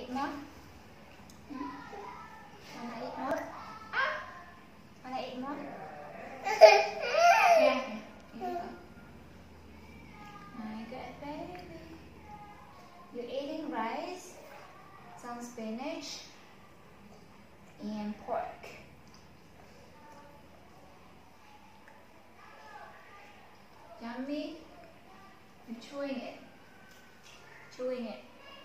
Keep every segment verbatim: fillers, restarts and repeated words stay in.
eat more? Hmm? Wanna eat more? Wanna eat more? Yeah. Here you go. My good baby. You're eating rice, some spinach, and pork. Yummy. You're chewing it. Chewing it.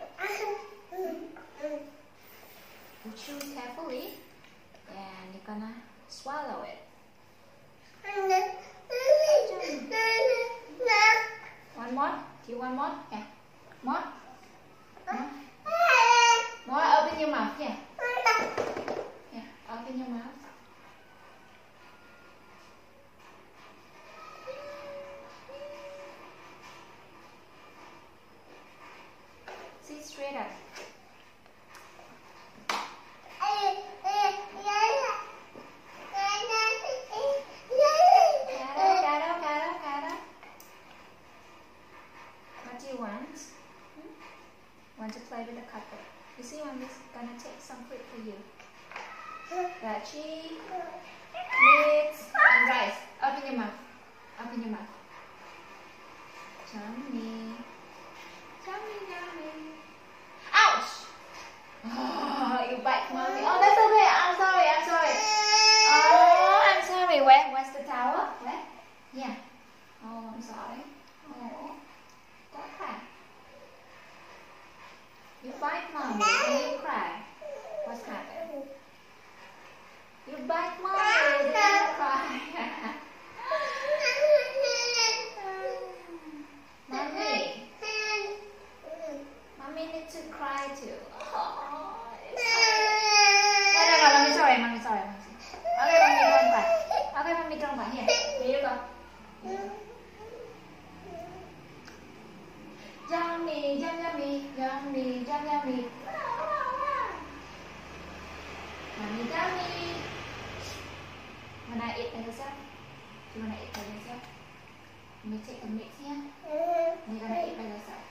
You chew carefully and you're gonna swallow it. One more? Do you want more? Yeah. More? More? More? Open your mouth. Yeah. Yeah. Open your mouth. Sit straight up. What do you want? Hmm? Want to play with the couple? You see, Mommy's gonna take some fruit for you. Veggie, meat, and rice. Open your mouth. Open your mouth. Yummy. Yummy, yummy. Ouch! Oh, you bite Mommy. Oh, that's okay. I'm sorry. I'm sorry. Oh, I'm sorry. Where? Where's the towel? Where? Yeah. Oh, I'm sorry. Oh. Don't cry. You bite Mommy and you cry. What's happened? You bite Mommy and you cry. Mommy. Mommy needs to cry too. Oh, it's no, no, no, Mommy sorry, Mommy sorry. Okay, Mommy don't cry. Okay, Mommy don't cry. Here, here you go. Yummy, yum, yummy, yummy, yum, yummy. Yummy, yummy. Wanna eat by yourself? Do you wanna eat by yourself? Let me take the mix here. You're gonna eat by yourself.